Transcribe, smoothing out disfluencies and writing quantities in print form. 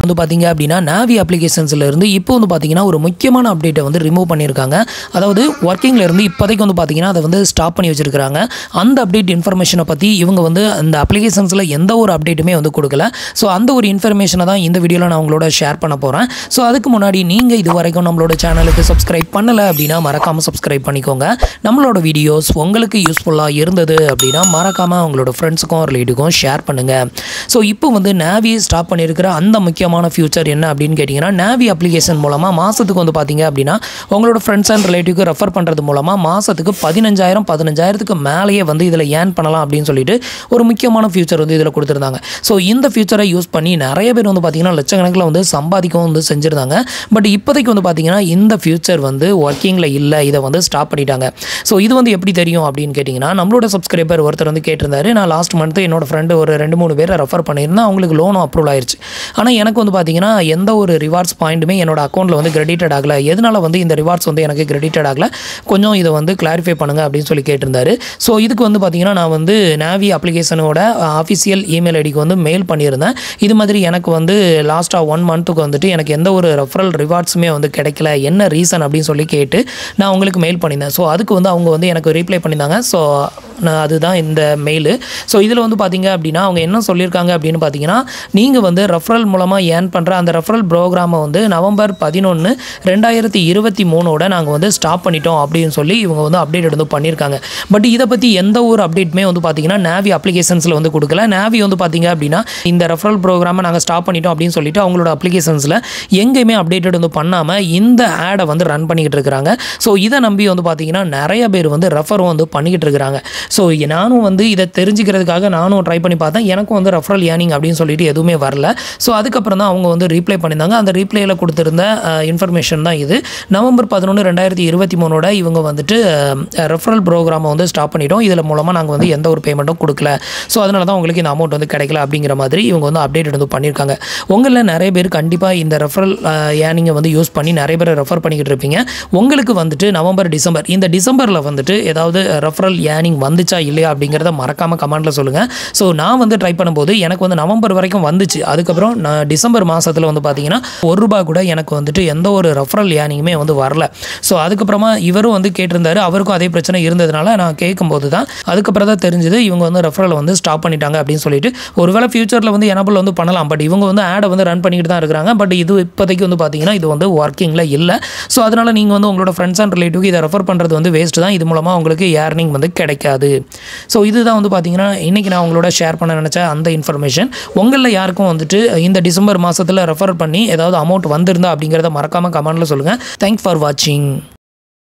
வந்து பார்த்தீங்க அப்படின்னா Navi அப்ளிகேஷன்ஸ்ல இருந்து இப்போ வந்து பார்த்தீங்கன்னா ஒரு முக்கியமான அப்டேட்டை வந்து ரிமூவ் பண்ணியிருக்காங்க. அதாவது ஒர்க்கிங்ல இருந்து இப்போதைக்கு வந்து பார்த்தீங்கன்னா அதை வந்து ஸ்டாப் பண்ணி வச்சிருக்காங்க. அந்த அப்டேட் இன்ஃபர்மேஷனை பற்றி இவங்க வந்து அந்த அப்ளிகேஷன்ஸில் எந்த ஒரு அப்டேட்டுமே வந்து கொடுக்கல. ஸோ அந்த ஒரு இன்ஃபர்மேஷனை தான் இந்த வீடியோவில் நான் உங்களோட ஷேர் பண்ண போகிறேன். ஸோ அதுக்கு முன்னாடி நீங்கள் இது வரைக்கும் நம்மளோட சேனலுக்கு சப்ஸ்கிரைப் பண்ணலை அப்படின்னா மறக்காமல் சப்ஸ்கிரைப் பண்ணிக்கோங்க. நம்மளோட வீடியோஸ் உங்களுக்கு யூஸ்ஃபுல்லாக இருந்தது அப்படின்னா மறக்காமல் உங்களோட ஃப்ரெண்ட்ஸுக்கும் ரிலேட்டிவ்க்கும் ஷேர் பண்ணுங்கள். ஸோ இப்போ வந்து Navi ஸ்டாப் பண்ணியிருக்கிற அந்த முக்கியமான ஃபியூச்சர் என்ன அப்படின்னு கேட்டிங்கன்னா, Navi அப்ளிகேஷன் மூலமாக மாதத்துக்கு வந்து பார்த்தீங்க அப்படின்னா உங்களோட ஃப்ரெண்ட்ஸ் அண்ட் ரிலேட்டிவ்க்கு ரெஃபர் பண்ணுறது மூலமாக மாதத்துக்கு 15,000 மேலேயே வந்து இதில் ஏர்ன் பண்ணலாம் அப்படின்னு சொல்லிட்டு ஒரு முக்கியமான ஃபியூச்சர் வந்து இதில் கொடுத்துருந்தாங்க. ஸோ இந்த ஃபியூச்சரை யூஸ் பண்ணி நிறைய பேர் வந்து பார்த்தீங்கன்னா லட்சக்கணக்கில் வந்து சம்பாதிக்கவும் வந்து செஞ்சுருந்தாங்க. பட் இப்போதைக்கு வந்து பார்த்தீங்கன்னா இந்த ஃபியூச்சர் வந்து ஒர்க்கிங்கில் இல்லை, இதை வந்து ஸ்டாப் பண்ணிட்டாங்க. ஸோ இது வந்து எப்படி தெரியும் அப்படின்னு கேட்டிங்கன்னா, நம்மளோட சப்ஸ்கிரைபர் ஒருத்தர் வந்து கேட்டிருந்தாரு, நான் லாஸ்ட் மந்த் என்னோட ஃப்ரெண்டு ஒரு 2-3 பேரை ரெஃபர் பண்ணியிருந்தேன், அவங்களுக்கு லோனும் அப்ரூவல் ஆயிடுச்சு. ஆனால் எனக்கு வந்து பார்த்தீங்கன்னா எந்த ஒரு ரிவார்ட்ஸ் பாயிண்ட்டுமே என்னோட அக்கௌண்ட்டில் வந்து கிரெடிட்டட் ஆகலை. எதனால வந்து இந்த ரிவார்ட்ஸ் வந்து எனக்கு கிரெடிட்டட் ஆகலை, கொஞ்சம் இதை வந்து கிளாரிஃபை பண்ணுங்கள் அப்படின்னு சொல்லி கேட்டிருந்தாரு. ஸோ இதுக்கு வந்து பார்த்தீங்கன்னா நான் வந்து Navi அப்ளிகேஷனோட ஆஃபிஷியல் இமெயில் ஐடிக்கு வந்து மெயில் பண்ணியிருந்தேன். இது மாதிரி எனக்கு வந்து லாஸ்ட்டாக 1 மந்த்துக்கு வந்துட்டு எனக்கு எந்த ஒரு ரெஃபரல் ரிவார்ட்ஸுமே வந்து கிடைக்கல, என்ன ரீசன் அப்படின்னு சொல்லி கேட்டு நான் உங்களுக்கு மெயில் பண்ணியிருந்தேன். ஸோ அதுக்கு வந்து அவங்க வந்து எனக்கு ரீப்ளை பண்ணியிருந்தாங்க. ஸோ அதுதான் இந்த மெயிலு. ஸோ இதில் வந்து பார்த்தீங்க அப்படின்னா அவங்க என்ன சொல்லியிருக்காங்க அப்படின்னு பார்த்தீங்கன்னா, நீங்கள் வந்து ரெஃபரல் மூலமாக ஏர்ன் பண்ணுற அந்த ரெஃபரல் ப்ரோக்ராமை வந்து நவம்பர் 11, 2023 நாங்கள் வந்து ஸ்டாப் பண்ணிட்டோம் அப்படின்னு சொல்லி இவங்க வந்து அப்டேட் வந்து பண்ணியிருக்காங்க. பட் இதை பற்றி எந்த ஒரு அப்டேட்டுமே வந்து பார்த்தீங்கன்னா Navi அப்ளிகேஷன்ஸில் வந்து கொடுக்கல. Navi வந்து பார்த்தீங்க அப்படின்னா இந்த ரெஃபரல் ப்ரோக்ராமை நாங்கள் ஸ்டாப் பண்ணிட்டோம் அப்படின்னு சொல்லிட்டு அவங்களோட அப்ளிகேஷன்ஸில் எங்கேயுமே அப்டேட்டட் வந்து பண்ணாமல் இந்த ஆடை வந்து ரன் பண்ணிக்கிட்டு இருக்கிறாங்க. ஸோ இதை நம்பி வந்து பார்த்தீங்கன்னா நிறைய பேர் வந்து ரெஃபரும் வந்து பண்ணிக்கிட்டு இருக்கிறாங்க. ஸோ நானும் வந்து இதை தெரிஞ்சுக்கிறதுக்காக நானும் ட்ரை பண்ணி பார்த்தேன். எனக்கும் வந்து ரெஃபரல் ஏர்னிங் அப்படின்னு சொல்லிட்டு எதுவுமே வரல. ஸோ அதுக்கப்புறம் தான் அவங்க வந்து ரீப்ளை பண்ணியிருந்தாங்க. அந்த ரீப்ளையில் கொடுத்துருந்த இன்ஃபர்மேஷன் தான் இது. நவம்பர் 11, 2023 இவங்க வந்துட்டு ரெஃபரல் ப்ரோக்ராமை வந்து ஸ்டாப் பண்ணிட்டோம், இதில் மூலமாக நாங்கள் வந்து எந்த ஒரு பேமெண்ட்டும் கொடுக்கல, ஸோ அதனால தான் உங்களுக்கு இந்த அமௌண்ட் வந்து கிடைக்கல அப்படிங்கிற மாதிரி இவங்க வந்து அப்டேட் வந்து பண்ணியிருக்காங்க. உங்களில் நிறைய பேர் கண்டிப்பாக இந்த ரெஃபரல் ஏர்னிங்கை வந்து யூஸ் பண்ணி நிறைய பேர் ரெஃபர் பண்ணிக்கிட்டு இருப்பீங்க. உங்களுக்கு வந்துட்டு நவம்பர், டிசம்பர் இந்த டிசம்பரில் வந்துட்டு ஏதாவது ரெஃபரல் ஏர்னிங் வந்துச்சா இல்லையா அப்படிங்கிறத மறக்காமல் கமெண்ட்டில் சொல்லுங்கள். ஸோ நான் வந்து ட்ரை பண்ணும்போது எனக்கு வந்து நவம்பர் வரைக்கும் வந்துச்சு. அதுக்கப்புறம் நான் டிசம்பர் மாதத்தில் வந்து பார்த்தீங்கன்னா ₹1 கூட எனக்கு வந்துட்டு எந்த ஒரு ரெஃபரல் ஏர்னிங்குமே வந்து வரல. ஸோ அதுக்கப்புறமா இவரும் வந்து கேட்டிருந்தாரு, அவருக்கும் அதே பிரச்சனை இருந்ததுனால நான் கேட்கும்போது தான் அதுக்கப்புறம் தான் தெரிஞ்சது இவங்க வந்து ரெஃபரல் வந்து ஸ்டாப் பண்ணிட்டாங்க அப்படின்னு சொல்லிட்டு. ஒருவேளை ஃபியூச்சரில் வந்து எனபிள் வந்து பண்ணலாம், பட் இவங்க வந்து ஆடை வந்து ரன் பண்ணிக்கிட்டு தான் இருக்கிறாங்க. பட் இது இப்போதைக்கு வந்து பார்த்தீங்கன்னா இது வந்து ஒர்க்கிங்கில் இல்லை. ஸோ அதனால் நீங்கள் வந்து உங்களோட ஃப்ரெண்ட்ஸ் அண்ட் ரிலேட்டிவ்க்கு இதை ரெஃபர் பண்ணுறது வந்து வேஸ்ட்டு தான். இது மூலமாக உங்களுக்கு ஏர்னிங் வந்து கிடைக்காது. ஸோ இதுதான் வந்து பார்த்தீங்கன்னா இன்றைக்கி நான் உங்களோட ஷேர் பண்ண நினச்ச அந்த இன்ஃபர்மேஷன். உங்களில் யாருக்கும் வந்துட்டு இந்த டிசம்பர் மாதத்தில் ரெஃபர் பண்ணி ஏதாவது அமௌண்ட் வந்திருந்தா அப்படிங்கிறத மறக்காமல் கமெண்ட்டில் சொல்லுங்கள். தேங்க்ஸ் ஃபார் வாட்சிங்.